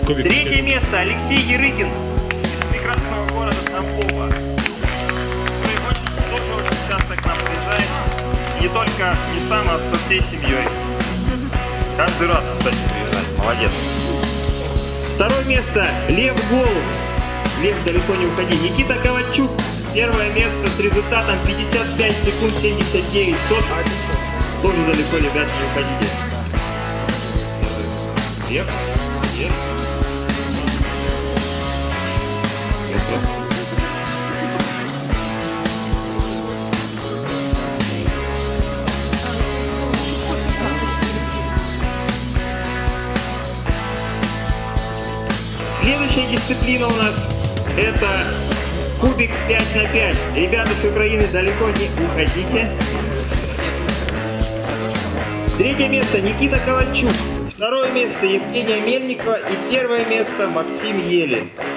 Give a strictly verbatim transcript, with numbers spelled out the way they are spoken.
Кубик. Третье место Алексей Ярыкин из прекрасного города Тамбова, который очень, тоже очень часто к нам приезжает. Не только не сам, а со всей семьей. Каждый раз, кстати, приезжает. Молодец. Второе место Лев Голуб. Лев, далеко не уходи. Никита Ковальчук. Первое место с результатом пятьдесят пять секунд семьдесят девять сотых. Тоже далеко, ребят, не уходите. Лев. Yes. Yes, yes. Следующая дисциплина у нас это кубик пять на пять. Ребята с Украины, далеко не уходите. Третье место Никита Ковальчук. Второе место Евгения Мельникова и первое место Максим Елин.